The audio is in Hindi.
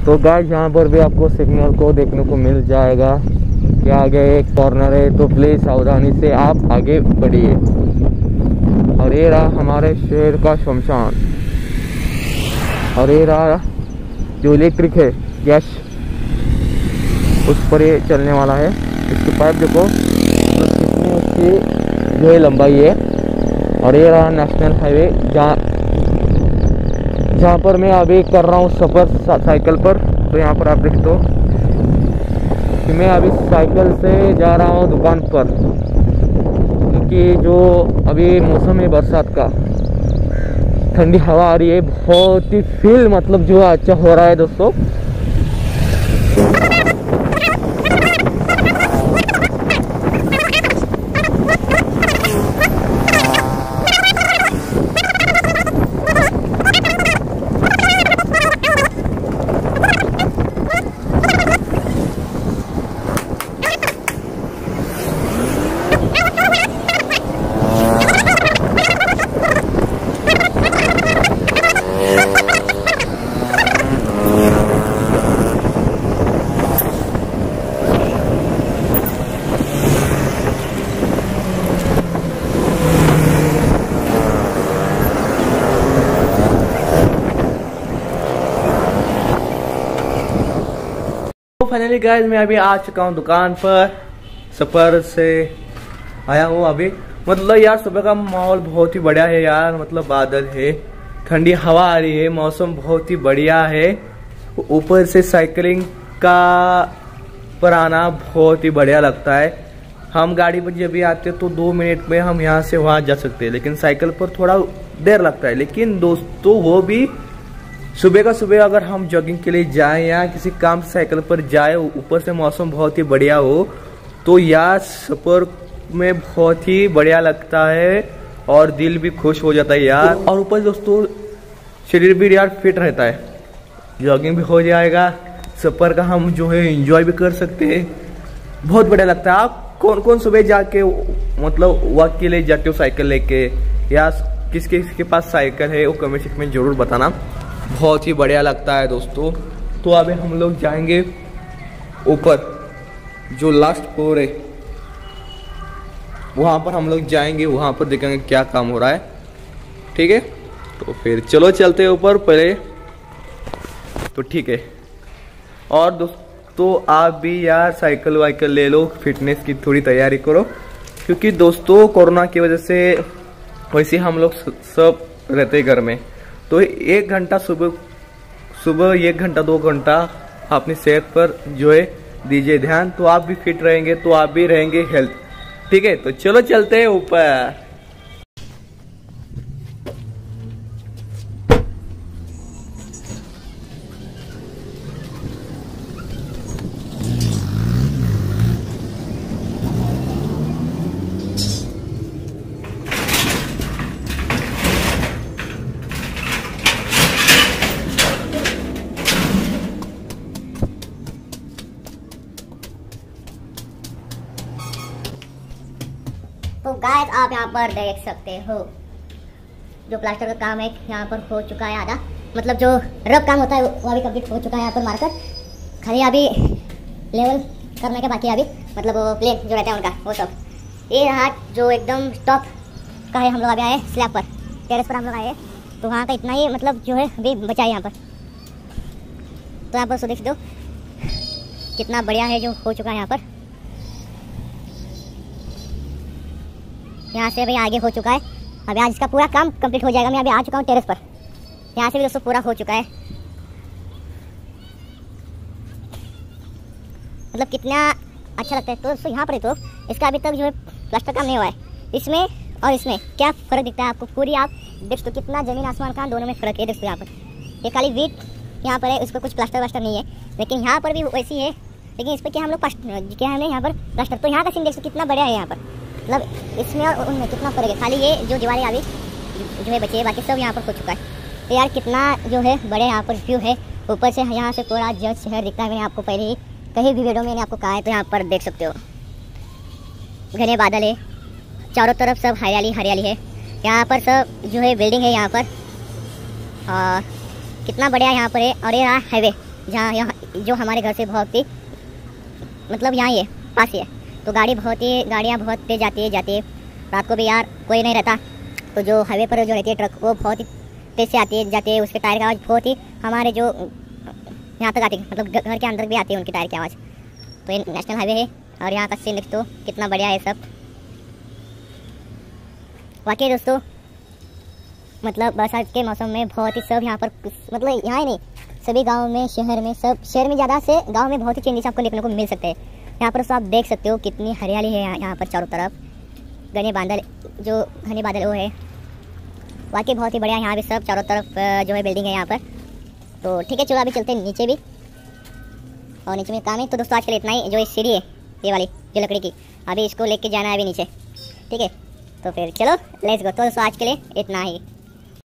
तो गाइस यहाँ पर भी आपको सिग्नल को देखने को मिल जाएगा कि आगे एक कॉर्नर है, तो प्लीज़ सावधानी से आप आगे बढ़िए। और ये रहा हमारे शहर का शमशान, और ये रहा जो इलेक्ट्रिक है गैस, उस पर ये चलने वाला है। इसकी पाइप देखो तो कितनी उसकी जो है लंबाई है। और ये रहा नेशनल हाईवे जहाँ पर मैं अभी कर रहा हूँ सफ़र साइकिल पर। तो यहाँ पर आप देख दो कि मैं अभी साइकिल से जा रहा हूँ दुकान पर, क्योंकि जो अभी मौसम है बरसात का, ठंडी हवा आ रही है, बहुत ही फील मतलब जो अच्छा हो रहा है दोस्तों। फाइनली गाइस मैं अभी आ चुका हूँ दुकान पर, सफर से आया हूँ अभी। मतलब यार सुबह का माहौल बहुत ही बढ़िया है यार, मतलब बादल है, ठंडी हवा आ रही है, मौसम बहुत ही बढ़िया है। ऊपर से साइकिलिंग का पर आना बहुत ही बढ़िया लगता है। हम गाड़ी पर जब भी आते तो 2 मिनट में हम यहाँ से वहाँ जा सकते हैं, लेकिन साइकिल पर थोड़ा देर लगता है। लेकिन दोस्तों वो भी सुबह का सुबह अगर हम जॉगिंग के लिए जाएं या किसी काम से साइकिल पर जाए, ऊपर से मौसम बहुत ही बढ़िया हो, तो यार सफर में बहुत ही बढ़िया लगता है और दिल भी खुश हो जाता है यार। और ऊपर दोस्तों शरीर भी यार फिट रहता है, जॉगिंग भी हो जाएगा, सफर का हम जो है एंजॉय भी कर सकते हैं, बहुत बढ़िया लगता है। आप कौन कौन सुबह जाके मतलब वॉक के लिए जाते हो साइकिल लेके, या किसके पास साइकिल है वो कमेंट सेक्शन में जरूर बताना, बहुत ही बढ़िया लगता है दोस्तों। तो अभी हम लोग जाएंगे ऊपर, जो लास्ट फ्लोर है वहाँ पर हम लोग जाएंगे, वहाँ पर देखेंगे क्या काम हो रहा है, ठीक है। तो फिर चलो चलते हैं ऊपर पहले, तो ठीक है। और दोस्तों आप भी यार साइकिल वाइकिल ले लो, फिटनेस की थोड़ी तैयारी करो, क्योंकि दोस्तों कोरोना की वजह से वैसे हम लोग सब रहते घर में, तो 1 घंटा सुबह 1 घंटा 2 घंटा अपनी सेहत पर जो है दीजिए ध्यान, तो आप भी फिट रहेंगे, तो आप भी रहेंगे हेल्थ, ठीक है। तो चलो चलते हैं ऊपर। तो गाइस आप यहाँ पर देख सकते हो जो प्लास्टर का काम है यहाँ पर हो चुका है आधा, मतलब जो रफ काम होता है वो अभी कंप्लीट हो चुका है यहाँ पर मार्कर, खाली अभी लेवल करने के बाकी अभी, मतलब वो प्लेन जो रहता है उनका वो सब। ये रहा जो एकदम टॉप का है, हम लोग अभी आए स्लैब पर, टेरेस पर हम लोग आए, तो वहाँ का इतना ही मतलब जो है अभी बचा है यहाँ पर। तो यहाँ पर देख दो कितना बढ़िया है जो हो चुका है यहाँ पर। यहाँ से भाई आगे हो चुका है, अभी आज इसका पूरा काम कंप्लीट हो जाएगा। मैं अभी आ चुका हूँ टेरेस पर, यहाँ से भी दोस्तों पूरा हो चुका है, मतलब कितना अच्छा लगता है। तो दोस्तों यहाँ पर तो इसका अभी तक जो है प्लास्टर काम नहीं हुआ है, इसमें और इसमें क्या फ़र्क दिखता है आपको, पूरी आप देख तो कितना ज़मीन आसमान का दोनों में फ़र्क है दोस्तों। यहाँ पर ये खाली वीट यहाँ पर है, उस पर कुछ प्लास्टर वास्टर नहीं है, लेकिन यहाँ पर भी वैसी है, लेकिन इस पर क्या हम लोग क्या हमने यहाँ पर प्लास्टर। तो यहाँ का सीन देख कितना बढ़िया है यहाँ पर, मतलब इसमें और उनमें कितना फ़र्क है। खाली ये जो दीवारें अभी जो है बची है, बाकी सब यहाँ पर हो चुका है। तो यार कितना जो है बड़े यहाँ पर व्यू है, ऊपर से यहाँ से पूरा जज शहर दिखता है। मैंने आपको पहले ही कहीं भी वीडियो में मैंने आपको कहा है, तो यहाँ पर देख सकते हो घने बादल है, चारों तरफ सब हरियाली हरियाली है। यहाँ पर सब जो है बिल्डिंग है यहाँ पर, और कितना बढ़िया यहाँ पर है। और ये रहा हाईवे, जहाँ यहाँ जो हमारे घर से बहुत ही मतलब यहाँ ही है, पास ही है। तो गाड़ियाँ बहुत तेज जाती है। रात को भी यार कोई नहीं रहता, तो जो हाईवे पर जो रहती है ट्रक वो बहुत ही तेज से आती है जाती है। उसके टायर की आवाज़ बहुत ही हमारे जो यहाँ तक आती है, मतलब घर के अंदर भी आती है उनकी टायर की आवाज़। तो ये नेशनल हाईवे है और यहाँ का सीन देख तो कितना बढ़िया है सब। वाकई दोस्तों मतलब बरसात के मौसम में बहुत ही सब यहाँ पर मतलब यहाँ ही नहीं सभी गाँव में शहर में ज़्यादा से गाँव में बहुत ही चेंजेस आपको देखने को मिल सकते हैं। यहाँ पर तो आप देख सकते हो कितनी हरियाली है यहाँ पर चारों तरफ। घने बादल वो है, वाकई बहुत ही बढ़िया। यहाँ भी सब चारों तरफ जो है बिल्डिंग है यहाँ पर। तो ठीक है चलो अभी चलते हैं नीचे भी, और नीचे में काम है। तो दोस्तों आज के लिए इतना ही। जो इस सीढ़ी है ये वाली जो लकड़ी की, अभी इसको लेके जाना है अभी नीचे, ठीक है। तो फिर चलो लेट्स गो। तो दोस्तों आज के लिए इतना ही।